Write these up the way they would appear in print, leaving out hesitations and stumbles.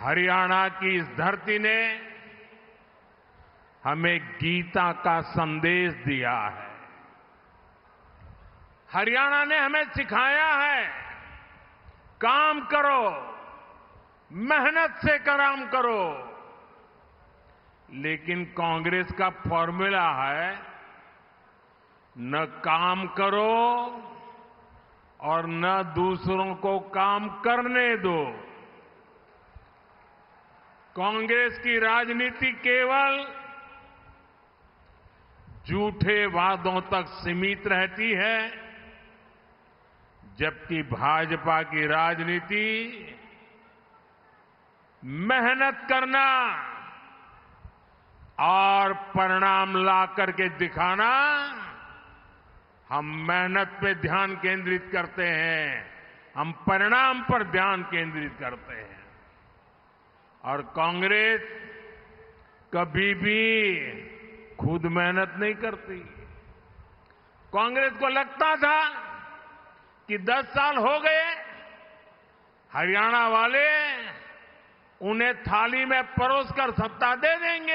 हरियाणा की इस धरती ने हमें गीता का संदेश दिया है। हरियाणा ने हमें सिखाया है, काम करो, मेहनत से काम करो। लेकिन कांग्रेस का फॉर्मूला है, न काम करो और न दूसरों को काम करने दो। कांग्रेस की राजनीति केवल झूठे वादों तक सीमित रहती है, जबकि भाजपा की राजनीति मेहनत करना और परिणाम ला करके दिखाना। हम मेहनत पे ध्यान केंद्रित करते हैं, हम परिणाम पर ध्यान केंद्रित करते हैं। और कांग्रेस कभी भी खुद मेहनत नहीं करती। कांग्रेस को लगता था कि 10 साल हो गए, हरियाणा वाले उन्हें थाली में परोसकर सत्ता दे देंगे।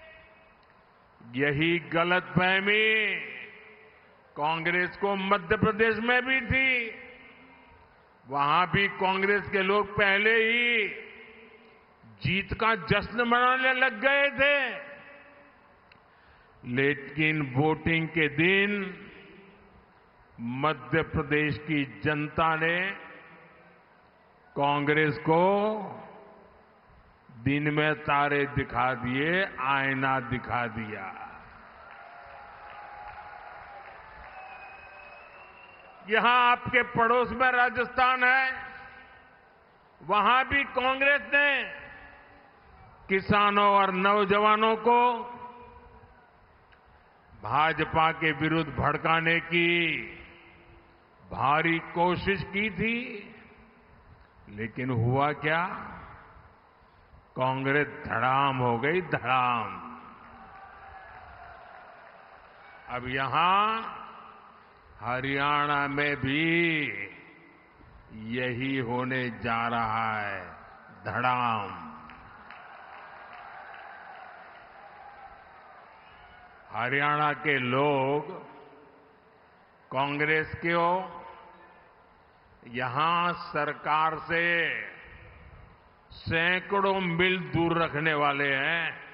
यही गलतफहमी कांग्रेस को मध्य प्रदेश में भी थी। वहां भी कांग्रेस के लोग पहले ही जीत का जश्न मनाने लग गए थे। लेकिन वोटिंग के दिन मध्य प्रदेश की जनता ने कांग्रेस को दिन में तारे दिखा दिए, आईना दिखा दिया। यहां आपके पड़ोस में राजस्थान है, वहां भी कांग्रेस ने किसानों और नौजवानों को भाजपा के विरुद्ध भड़काने की भारी कोशिश की थी। लेकिन हुआ क्या? कांग्रेस धड़ाम हो गई, धड़ाम। अब यहां हरियाणा में भी यही होने जा रहा है, धड़ाम। हरियाणा के लोग कांग्रेस को यहां सरकार से सैकड़ों मील दूर रखने वाले हैं।